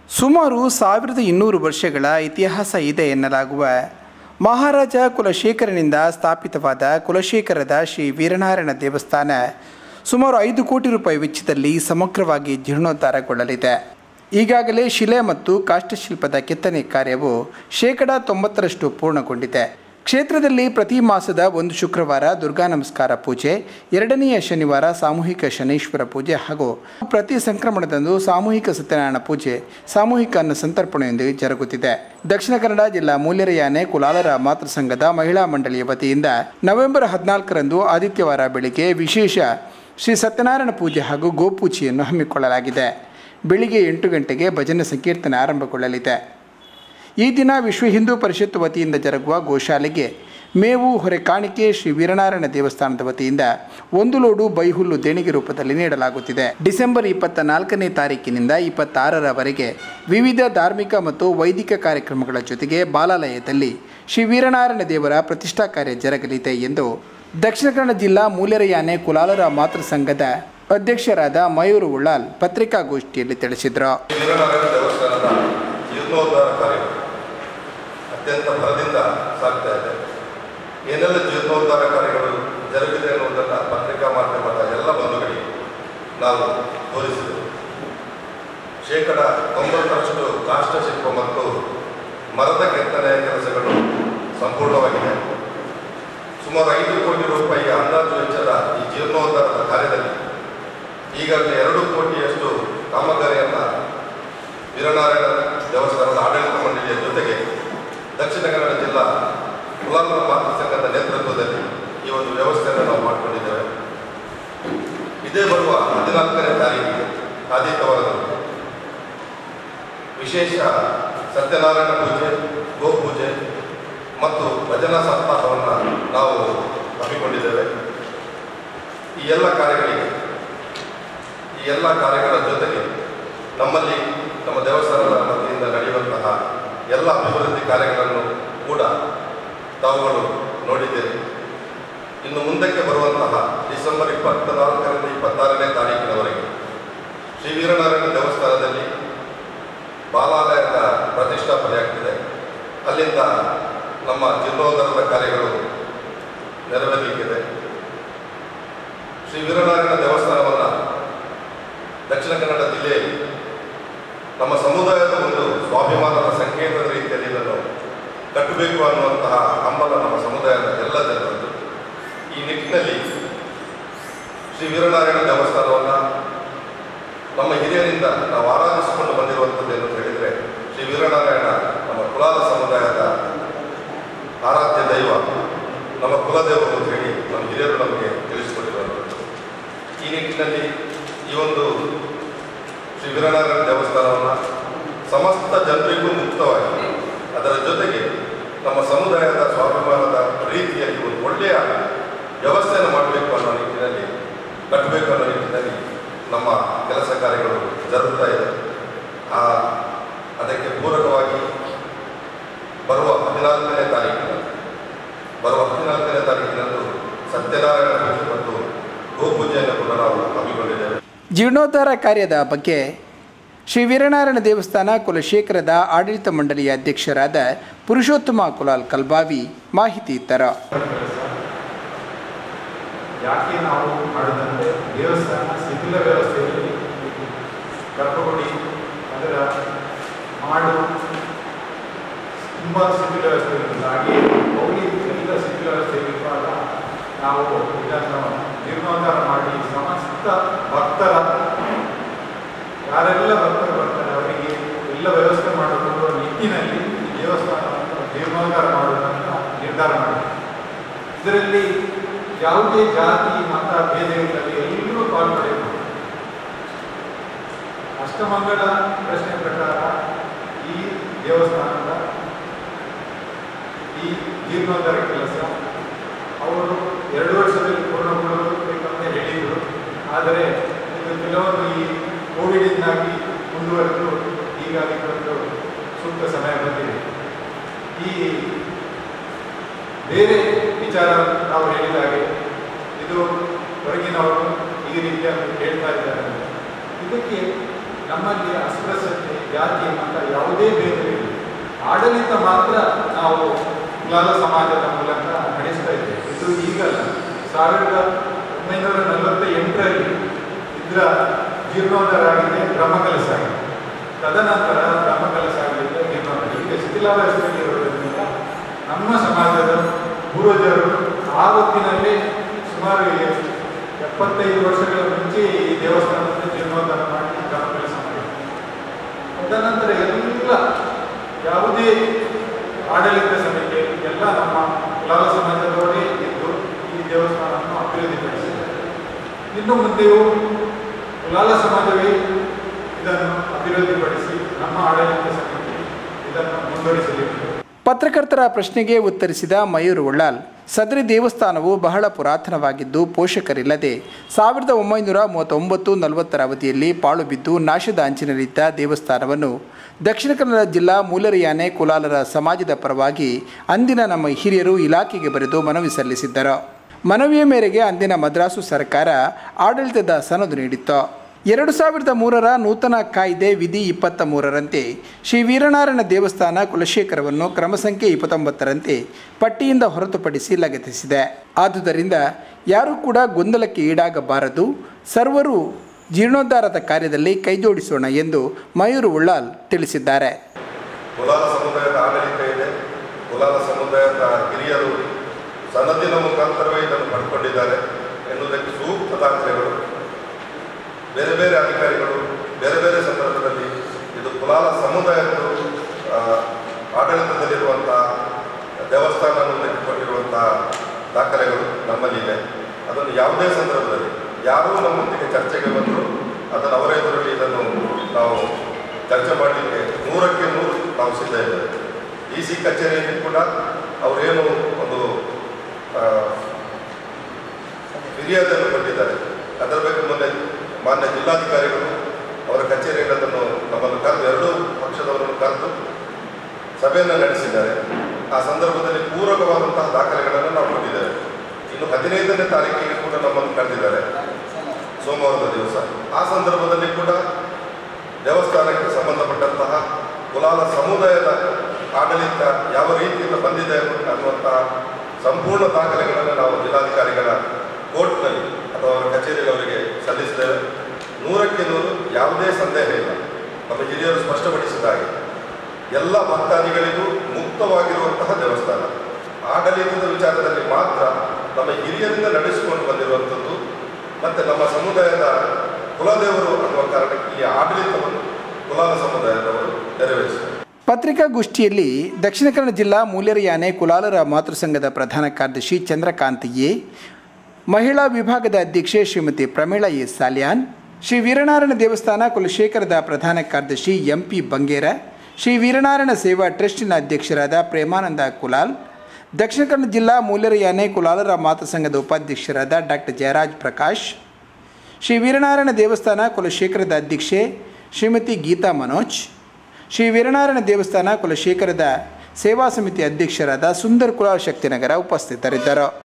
ಸುಮಾರು 1200 ವರ್ಷಗಳ ಇತಿಹಾಸ ಇದೆ ಎನ್ನಲಾಗುವ ಮಹಾರಾಜ ಕುಲಶೇಖರನಿಂದ ಸ್ಥಾಪಿತವಾದ ಕುಲಶೇಖರದ ಶ್ರೀ ವೀರನಾರಾಯಣ ದೇವಸ್ಥಾನ ಸುಮಾರು 5 ಕೋಟಿ ರೂಪಾಯಿ ವೆಚ್ಚದಲ್ಲಿ ಸಮಗ್ರವಾಗಿ ಜೀರ್ಣೋದ್ಧಾರಗೊಳ್ಳಲಿದೆ. ಈಗಾಗಲೇ ಶಿಲೆ ಮತ್ತು ಕಾಷ್ಟಶಿಲ್ಪದ ಕೆತ್ತನೆ ಕಾರ್ಯವು 90% ಪೂರ್ಣಗೊಂಡಿದೆ. ಕ್ಷೇತ್ರದಲ್ಲಿ ಪ್ರತಿ ಮಾಸದ 1 ಶುಕ್ರವಾರ ದುರ್ಗಾ ನಮಸ್ಕಾರ ಪೂಜೆ, 2ನೇ ಶನಿವಾರ ಸಾಮೂಹಿಕ ಶನೈಶ್ವರ ಪೂಜೆ ಹಾಗೂ ಪ್ರತಿ ಸಂಕ್ರಮಣದಂದು ಸಾಮೂಹಿಕ ಸತ್ಯನಾರಾಯಣ ಪೂಜೆ, ಸಾಮೂಹಿಕ ಅನ್ನ ಸಂತರ್ಪಣೆಯೊಂದಿಗೆ ಜರುಗುತ್ತಿದೆ. ದಕ್ಷಿಣ ಕನ್ನಡ ಜಿಲ್ಲಾ ಮೂಲ್ಯರಯಾನೆ ಕುಲಾಲರ ಮಾತೃ ಸಂಘದ ಮಹಿಳಾ ಮಂಡಳಿಯ ವತಿಯಿಂದ ನವೆಂಬರ್ 14ರಂದು ಆದಿತ್ಯವಾರ ಬೆಳಿಗ್ಗೆ ವಿಶೇಷ ಶ್ರೀ ಸತ್ಯನಾರಾಯಣ ಪೂಜೆ ಹಾಗೂ ಗೋಪೂಜೆಯನ್ನು ಹಮ್ಮಿಕೊಳ್ಳಲಾಗಿದೆ. ಬೆಳಿಗ್ಗೆ 8 ಗಂಟೆಗೆ ಭಜನೆ ಸಂಕೀರ್ತನೆ ಆರಂಭಗೊಳ್ಳಲಿದೆ. ಈ ದಿನ ವಿಶ್ವ ಹಿಂದೂ ಪರಿಷತ್ ವತಿಯಿಂದ ಜರುಗುವ ಗೋಶಾಲೆಗೆ ಮೇವು ಹೊರೆ ಕಾಣಿಕೆ ಶ್ರೀ ವೀರನಾರಾಯಣ ದೇವಸ್ಥಾನದ ವತಿಯಿಂದ 1 ಲೋಡು ಬೈಹುಲ್ಲು ದೇಣಿಗೆ ರೂಪದಲ್ಲಿ ನೀಡಲಾಗುತ್ತಿದೆ. ಡಿಸೆಂಬರ್ 24ನೇ ತಾರೀಕಿನಿಂದ 26ರವರೆಗೆ ವಿವಿಧ ಧಾರ್ಮಿಕ ಮತ್ತು ವೈದಿಕ ಕಾರ್ಯಕ್ರಮಗಳ ಜೊತೆಗೆ ಬಾಲಾಲಯದಲ್ಲಿ ಶ್ರೀ ವೀರನಾರಾಯಣ ದೇವರ ಪ್ರತಿಷ್ಠಾ ಕಾರ್ಯ ಜರುಗಲಿದೆ ಎಂದು ದಕ್ಷಿಣ ಕನ್ನಡ ಜಿಲ್ಲಾ ಮೂಲ್ಯರಯಾನೆ ಕುಲಾಲರ ಮಾತೃ ಸಂಘದ ಅಧ್ಯಕ್ಷರಾದ ಮಯೂರ್ ಉಳ್ಳಾಲ್ ಪತ್ರಿಕಾಗೋಷ್ಠಿಯಲ್ಲಿ ತಿಳಿಸಿದರು. ಅತ್ಯಂತ ಭರದಿಂದ ಸಾಗ್ತಾ ಇದೆ. ಏನೆಲ್ಲ ಜೀರ್ಣೋದ್ಧಾರ ಕಾರ್ಯಗಳು ಜರುಗಿದೆ ಅನ್ನುವುದನ್ನು ಪತ್ರಿಕಾ ಮಾಧ್ಯಮದ ಎಲ್ಲ ಬಂಧುಗಳಿಗೆ ನಾವು ತೋರಿಸಿದೆವು. 90% ಕಾಷ್ಟಶಿಲ್ಪ ಮತ್ತು ಮರದ ಕೆತ್ತನೆಯ ಕೆಲಸಗಳು ಸಂಪೂರ್ಣವಾಗಿದೆ. ಸುಮಾರು 5 ಕೋಟಿ ರೂಪಾಯಿಯ ಅಂದಾಜು ವೆಚ್ಚದ ಈ ಜೀರ್ಣೋದ್ಧಾರದ ಕಾರ್ಯದಲ್ಲಿ ಈಗಾಗಲೇ 2 ಕೋಟಿಯಷ್ಟು ಕಾಮಗಾರಿಯನ್ನು ವೀರನಾರಾಯಣ ದೇವಸ್ಥಾನದ ಆಡಳಿತ ಮಂಡಳಿಯ ಜೊತೆಗೆ ದಕ್ಷಿಣ ಕನ್ನಡ ಜಿಲ್ಲಾ ಕುಲಾಲರ ಮಾತೃ ಸಂಘದ ನೇತೃತ್ವದಲ್ಲಿ ಈ ಒಂದು ವ್ಯವಸ್ಥೆಯನ್ನು ನಾವು ಮಾಡಿಕೊಂಡಿದ್ದೇವೆ. ಇದೇ ಬರುವ 14ನೇ ತಾರೀಕಿಗೆ ಆದಿತ್ಯವಾರದಂದು ವಿಶೇಷ ಸತ್ಯನಾರಾಯಣ ಪೂಜೆ, ಗೋಪೂಜೆ ಮತ್ತು ಭಜನಾ ಸಪ್ತಾಹವನ್ನು ನಾವು ಹಮ್ಮಿಕೊಂಡಿದ್ದೇವೆ. ಈ ಎಲ್ಲ ಕಾರ್ಯಗಳ ಜೊತೆಗೆ ನಮ್ಮಲ್ಲಿ ನಮ್ಮ ದೇವಸ್ಥಾನದ ವತಿಯಿಂದ ನಡೆಯುವಂತಹ ಎಲ್ಲ ಅಭಿವೃದ್ಧಿ ಕಾರ್ಯಗಳನ್ನು ಕೂಡ ತಾವುಗಳು ನೋಡಿದ್ದೀರಿ. ಇನ್ನು ಮುಂದಕ್ಕೆ ಬರುವಂತಹ ಡಿಸೆಂಬರ್ 24ರಿಂದ 26ನೇ ತಾರೀಕಿನವರೆಗೆ ಶ್ರೀ ವೀರನಾರಾಯಣ ದೇವಸ್ಥಾನದಲ್ಲಿ ಬಾಲಾಲಯದ ಪ್ರತಿಷ್ಠಾಪನೆಯಾಗ್ತಿದೆ. ಅಲ್ಲಿಂದ ನಮ್ಮ ಜೀರ್ಣೋದ್ಧಾರದ ಕಾರ್ಯಗಳು ನೆರವೇರಲಿಕ್ಕಿದೆ. ಶ್ರೀ ವೀರನಾರಾಯಣ ದೇವಸ್ಥಾನವನ್ನು ದಕ್ಷಿಣ ಕನ್ನಡ ಜಿಲ್ಲೆಯಲ್ಲಿ ನಮ್ಮ ಸಮುದಾಯದ ಒಂದು ಸ್ವಾಭಿಮಾನದ ಸಂಕೇತದ ರೀತಿಯಲ್ಲಿ ಇದನ್ನು ಕಟ್ಟಬೇಕು ಅನ್ನುವಂತಹ ಹಂಬಲ ನಮ್ಮ ಸಮುದಾಯದ ಎಲ್ಲ ಜನರದ್ದು. ಈ ನಿಟ್ಟಿನಲ್ಲಿ ಶ್ರೀ ವೀರನಾರಾಯಣ ದೇವಸ್ಥಾನವನ್ನು ನಮ್ಮ ಹಿರಿಯರಿಂದ ನಾವು ಆರಾಧಿಸಿಕೊಂಡು ಬಂದಿರುವಂಥದ್ದು ಏನು ಹೇಳಿದರೆ, ಶ್ರೀ ವೀರನಾರಾಯಣ ನಮ್ಮ ಕುಲಾಲ ಸಮುದಾಯದ ಆರಾಧ್ಯ ದೈವ, ನಮ್ಮ ಕುಲದೇವರು ಅಂತ ಹೇಳಿ ನಮ್ಮ ಹಿರಿಯರು ನಮಗೆ ತಿಳಿಸಿಕೊಟ್ಟಿರುವಂಥದ್ದು. ಈ ನಿಟ್ಟಿನಲ್ಲಿ ಈ ಒಂದು ಶ್ರೀ ವೀರನಾರಾಯಣ ದೇವಸ್ಥಾನವನ್ನು ಸಮಸ್ತ ಜನರಿಗೂ ಮುಕ್ತವಾಗಿ ಅದರ ಜೊತೆಗೆ ನಮ್ಮ ಸಮುದಾಯದ ಸ್ವಾಭಿಮಾನದ ರೀತಿಯಲ್ಲಿ ಒಂದು ಒಳ್ಳೆಯ ವ್ಯವಸ್ಥೆಯನ್ನು ಮಾಡಬೇಕು ಅನ್ನೋ ನಿಟ್ಟಿನಲ್ಲಿ, ಕಟ್ಟಬೇಕು ಅನ್ನೋ ನಿಟ್ಟಿನಲ್ಲಿ ನಮ್ಮ ಕೆಲಸ ಕಾರ್ಯಗಳು ಜರುಗ್ತಾ ಇದೆ. ಅದಕ್ಕೆ ಪೂರಕವಾಗಿ ಬರುವ 14ನೇ ತಾರೀಕಿನಂದು ಸತ್ಯನಾರಾಯಣ ಪೂಜೆ ಮತ್ತು ಗೋಪೂಜೆಯನ್ನು ಕೂಡ ನಾವು ಹಮ್ಮಿಕೊಂಡಿದ್ದೇವೆ. ಜೀರ್ಣೋದ್ಧಾರ ಕಾರ್ಯದ ಬಗ್ಗೆ ಶ್ರೀ ವೀರನಾರಾಯಣ ದೇವಸ್ಥಾನ ಕುಲಶೇಖರದ ಆಡಳಿತ ಮಂಡಳಿಯ ಅಧ್ಯಕ್ಷರಾದ ಪುರುಷೋತ್ತಮ ಕುಲಾಲ್ ಕಲ್ಬಾವಿ ಮಾಹಿತಿ ಇದ್ದರು. ಯಾಕೆ ನಾವು ಮಾಡಿದಂತೆ ದೇವಸ್ಥಾನ ಶಿಥಿಲ ವ್ಯವಸ್ಥೆಯಲ್ಲಿ ಗರ್ಭಗುಡಿ ಅದರ ಮಾಡು ತುಂಬ ಶಿಥಿಲ ವ್ಯವಸ್ಥೆಯಲ್ಲಿ ಹಾಗೆ ಹೋಗಿ ಎಲ್ಲ ಶಿಥಿಲ ವ್ಯವಸ್ಥೆಯಲ್ಲಿರುವಾಗ ನಾವು ಇದನ್ನು ಜೀರ್ಣೋದ್ಧಾರ ಮಾಡಿ ಸಮಸ್ತ ಭಕ್ತರ ಯಾರೆಲ್ಲ ಭಕ್ತರು ಬರ್ತಾರೆ ಅವರಿಗೆ ಎಲ್ಲ ವ್ಯವಸ್ಥೆ ಮಾಡಿಕೊಳ್ಳುವ ನಿಟ್ಟಿನಲ್ಲಿ ದೇವಸ್ಥಾನವನ್ನು ಜೀರ್ಣೋದ್ಧಾರ ಮಾಡುವುದನ್ನು ನಿರ್ಧಾರ ಮಾಡಿದೆ. ಇದರಲ್ಲಿ ಯಾವುದೇ ಜಾತಿ ಮತ ಭೇದಗಳಲ್ಲಿ ಎಲ್ಲರೂ ಪಾಲ್ಗೊಳ್ಳಬೇಕು. ಅಷ್ಟಮಂಗಲ ಪ್ರಶ್ನೆ ಪ್ರಕಾರ ಈ ದೇವಸ್ಥಾನದ ಈ ಜೀರ್ಣೋದ್ಧಾರ ಕೆಲಸ ಅವರು 2 ವರ್ಷದಲ್ಲಿ ಪೂರ್ಣಗೊಳ್ಳಬೇಕಂತ ಹೇಳಿದರು. ಆದರೆ ಇದು ಕೆಲವೊಂದು ಈ ಕೋವಿಡಿಂದಾಗಿ ಮುಂದುವರೆದು ಹೀಗಾಗಿ ಒಂದು ಸೂಕ್ತ ಸಮಯ ಬಂದಿದೆ. ಈ ಬೇರೆ ವಿಚಾರ ನಾವು ಹೇಳಿದಾಗೆ ಇದು ಹೊರಗಿನವರು ಈ ರೀತಿಯಾಗಿ ಹೇಳ್ತಾ ಇದ್ದಾರೆ. ಇದಕ್ಕೆ ನಮ್ಮಲ್ಲಿ ಅಸ್ಪೃಶ್ಯತೆ ಜಾತಿ ಮತ ಯಾವುದೇ ಭೇದವಿಲ್ಲ. ಆಡಳಿತ ಮಾತ್ರ ನಾವು ಕುಲಾಲ ಸಮಾಜದ ಮೂಲಕ ನಡೆಸ್ತಾ ಇದ್ದೇವೆ. ಇದು ಈಗಲ್ಲ, 1948ರಲ್ಲಿ ಇದರ ಜೀರ್ಣೋದ್ಧಾರ ಆಗಿದೆ, ಬ್ರಹ್ಮಕಲಶ ಆಗಿದೆ. ತದನಂತರ ಬ್ರಹ್ಮಕಲಶ ಆಗಲಿಲ್ಲ, ಜೀರ್ಣೋದ್ಧಾರ. ಈಗ ಶಿಥಿಲಾವಸ್ಥೆಯಲ್ಲಿ ಇರೋದ್ರಿಂದ ನಮ್ಮ ಸಮಾಜದ ಪೂರ್ವಜರು ಆ ಹೊತ್ತಿನಲ್ಲಿ ಸುಮಾರು 75 ವರ್ಷಗಳ ಮುಂಚೆ ಈ ದೇವಸ್ಥಾನವನ್ನು ಜೀರ್ಣೋದ್ಧಾರ ಮಾಡಿ ಬ್ರಹ್ಮಕಲಶ ಮಾಡಿದ್ದಾರೆ. ತದನಂತರ ಎಲ್ಲ ಯಾವುದೇ ಆಡಳಿತ ಸಮಿತಿ ಎಲ್ಲ ನಮ್ಮ ಕುಲಾಲ ಸಮಾಜದವರೇ ಇದ್ದು ಈ ದೇವಸ್ಥಾನವನ್ನು ಅಭಿವೃದ್ಧಿಪಡಿಸಿದ್ದಾರೆ. ಇನ್ನು ಮುಂದೆಯೂ ಕುಲಾಲ ಸಮಾಜವೇ ಇದನ್ನು ಅಭಿವೃದ್ಧಿಪಡಿಸಿ ನಮ್ಮ ಆಡಳಿತ ಸಮಿತಿ ಇದನ್ನು ಮುಂದುವರಿಸಲಿದೆ. ಪತ್ರಕರ್ತರ ಪ್ರಶ್ನೆಗೆ ಉತ್ತರಿಸಿದ ಮಯೂರ್ ಉಳ್ಳಾಲ್, ಸದರಿ ದೇವಸ್ಥಾನವು ಬಹಳ ಪುರಾತನವಾಗಿದ್ದು ಪೋಷಕರಿಲ್ಲದೆ 1939-40 ಅವಧಿಯಲ್ಲಿ ಪಾಳು ಬಿದ್ದು ನಾಶದ ಅಂಚಿನಲ್ಲಿದ್ದ ದೇವಸ್ಥಾನವನ್ನು ದಕ್ಷಿಣ ಕನ್ನಡ ಜಿಲ್ಲಾ ಮೂಲೆರಯಾನೆ ಕುಲಾಲರ ಸಮಾಜದ ಪರವಾಗಿ ಅಂದಿನ ನಮ್ಮ ಹಿರಿಯರು ಇಲಾಖೆಗೆ ಬರೆದು ಮನವಿ ಸಲ್ಲಿಸಿದ್ದರು. ಮನವಿಯ ಮೇರೆಗೆ ಅಂದಿನ ಮದ್ರಾಸು ಸರ್ಕಾರ ಆಡಳಿತದ ಸನದು ನೀಡಿತ್ತು. 2003ರ ನೂತನ ಕಾಯ್ದೆ ವಿಧಿ 23ರಂತೆ ಶ್ರೀ ವೀರನಾರಾಯಣ ದೇವಸ್ಥಾನ ಕುಲಶೇಖರವನ್ನು ಕ್ರಮ ಸಂಖ್ಯೆ 29ರಂತೆ ಪಟ್ಟಿಯಿಂದ ಹೊರತುಪಡಿಸಿ ಲಗತ್ತಿಸಿದೆ. ಆದುದರಿಂದ ಯಾರೂ ಕೂಡ ಗೊಂದಲಕ್ಕೆ ಈಡಾಗಬಾರದು, ಸರ್ವರು ಜೀರ್ಣೋದ್ಧಾರದ ಕಾರ್ಯದಲ್ಲಿ ಕೈಜೋಡಿಸೋಣ ಎಂದು ಮಯೂರ್ ಉಳ್ಳಾಲ್ ತಿಳಿಸಿದ್ದಾರೆ. ಕುಲಾಲ ಸಮುದಾಯದ ಆಡಳಿತ ಇದೆ. ಕುಲಾಲ ಸಮುದಾಯದ ಹಿರಿಯರು ಸನದಿನ ಮುಖಾಂತರವೇ ಇದನ್ನು ಪಡ್ಕೊಂಡಿದ್ದಾರೆ ಎನ್ನುವುದಕ್ಕೆ ಸೂಕ್ತ ದಾಖಲೆಗಳು ಬೇರೆ ಬೇರೆ ಅಧಿಕಾರಿಗಳು ಬೇರೆ ಬೇರೆ ಸಂದರ್ಭದಲ್ಲಿ ಇದು ಕುಲಾಲ ಸಮುದಾಯದ ಆಡಳಿತದಲ್ಲಿರುವಂಥ ದೇವಸ್ಥಾನವನ್ನು ತೆಗೆದುಕೊಂಡಿರುವಂಥ ದಾಖಲೆಗಳು ನಮ್ಮಲ್ಲಿದೆ. ಅದನ್ನು ಯಾವುದೇ ಸಂದರ್ಭದಲ್ಲಿ ಯಾರೂ ನಮ್ಮೊಂದಿಗೆ ಚರ್ಚೆಗೆ ಬಂದರೂ ಅದನ್ನು ಅವರ ಎದುರಲ್ಲಿ ಇದನ್ನು ನಾವು ಚರ್ಚೆ ಮಾಡಲಿಕ್ಕೆ 100ಕ್ಕೆ 100 ನಾವು ಸಿದ್ಧ ಇದ್ದೇವೆ. DC ಕಚೇರಿಯಲ್ಲಿ ಕೂಡ ಅವರೇನು ಒಂದು ಫಿರ್ಯಾದಿಯನ್ನು ಕೊಟ್ಟಿದ್ದಾರೆ, ಅದರ ಬಗ್ಗೆ ಮೊನ್ನೆ ಮಾನ್ಯ ಜಿಲ್ಲಾಧಿಕಾರಿಗಳು ಅವರ ಕಚೇರಿಯಲ್ಲಿ ಅದನ್ನು ನಮ್ಮನ್ನು ಕರೆದು ಎರಡೂ ಪಕ್ಷದವರನ್ನು ಕರೆದು ಸಭೆಯನ್ನು ನಡೆಸಿದ್ದಾರೆ. ಆ ಸಂದರ್ಭದಲ್ಲಿ ಪೂರಕವಾದಂತಹ ದಾಖಲೆಗಳನ್ನು ನಾವು ಕೊಟ್ಟಿದ್ದೇವೆ. ಇನ್ನು 15ನೇ ತಾರೀಕಿಗೆ ಕೂಡ ನಮ್ಮನ್ನು ಕರೆದಿದ್ದಾರೆ, ಸೋಮವಾರದ ದಿವಸ. ಆ ಸಂದರ್ಭದಲ್ಲಿ ಕೂಡ ದೇವಸ್ಥಾನಕ್ಕೆ ಸಂಬಂಧಪಟ್ಟಂತಹ ಕುಲಾಲ ಸಮುದಾಯದ ಆಡಳಿತ ಯಾವ ರೀತಿಯಿಂದ ಬಂದಿದೆ ಅನ್ನುವಂಥ ಸಂಪೂರ್ಣ ದಾಖಲೆಗಳನ್ನು ನಾವು ಜಿಲ್ಲಾಧಿಕಾರಿಗಳ ಕೋರ್ಟ್ನಲ್ಲಿ ಅಥವಾ ಅವರ ಕಚೇರಿಯಲ್ಲಿ ಅವರಿಗೆ ಸಲ್ಲಿಸಿದ್ದೇವೆ. 100ಕ್ಕೆ 100 ಯಾವುದೇ ಸಂದೇಹ ಇಲ್ಲ. ನಮ್ಮ ಹಿರಿಯರು ಸ್ಪಷ್ಟಪಡಿಸಿದ ಹಾಗೆ ಎಲ್ಲ ಭಕ್ತಾದಿಗಳಿಗೂ ಮುಕ್ತವಾಗಿರುವಂತಹ ದೇವಸ್ಥಾನ. ಆಡಳಿತದ ವಿಚಾರದಲ್ಲಿ ಮಾತ್ರ ನಮ್ಮ ಹಿರಿಯರಿಂದ ನಡೆಸಿಕೊಂಡು ಬಂದಿರುವಂಥದ್ದು ಮತ್ತು ನಮ್ಮ ಸಮುದಾಯದ ಕುಲದೇವರು ಅನ್ನುವ ಕಾರಣಕ್ಕೆ ಈ ಆಡಳಿತವನ್ನು ಕುಲಾಲ ಸಮುದಾಯದವರು ನೆರವೇರಿಸಿದರು. ಪತ್ರಿಕಾಗೋಷ್ಠಿಯಲ್ಲಿ ದಕ್ಷಿಣ ಕನ್ನಡ ಜಿಲ್ಲಾ ಮೂಲೆರಯಾನೆ ಕುಲಾಲರ ಮಾತೃಸಂಘದ ಪ್ರಧಾನ ಕಾರ್ಯದರ್ಶಿ ಚಂದ್ರಕಾಂತ್ ಎ, ಮಹಿಳಾ ವಿಭಾಗದ ಅಧ್ಯಕ್ಷೆ ಶ್ರೀಮತಿ ಪ್ರಮೀಳಾ ಎ ಸಾಲ್ಯಾನ್, ಶ್ರೀ ವೀರನಾರಾಯಣ ದೇವಸ್ಥಾನ ಕುಲಶೇಖರದ ಪ್ರಧಾನ ಕಾರ್ಯದರ್ಶಿ MP ಬಂಗೇರ, ಶ್ರೀ ವೀರನಾರಾಯಣ ಸೇವಾ ಟ್ರಸ್ಟಿನ ಅಧ್ಯಕ್ಷರಾದ ಪ್ರೇಮಾನಂದ ಕುಲಾಲ್, ದಕ್ಷಿಣ ಕನ್ನಡ ಜಿಲ್ಲಾ ಮೂಲೆರಯಾನೆ ಕುಲಾಲರ ಮಾತೃಸಂಘದ ಉಪಾಧ್ಯಕ್ಷರಾದ ಡಾಕ್ಟರ್ ಜಯರಾಜ್ ಪ್ರಕಾಶ್, ಶ್ರೀ ವೀರನಾರಾಯಣ ದೇವಸ್ಥಾನ ಕುಲಶೇಖರದ ಅಧ್ಯಕ್ಷೆ ಶ್ರೀಮತಿ ಗೀತಾ ಮನೋಜ್, ಶ್ರೀ ವೀರನಾರಾಯಣ ದೇವಸ್ಥಾನ ಕುಲಶೇಖರದ ಸೇವಾ ಸಮಿತಿ ಅಧ್ಯಕ್ಷರಾದ ಸುಂದರ್ ಕುಲಾಲ್ ಶಕ್ತಿನಗರ ಉಪಸ್ಥಿತರಿದ್ದರು.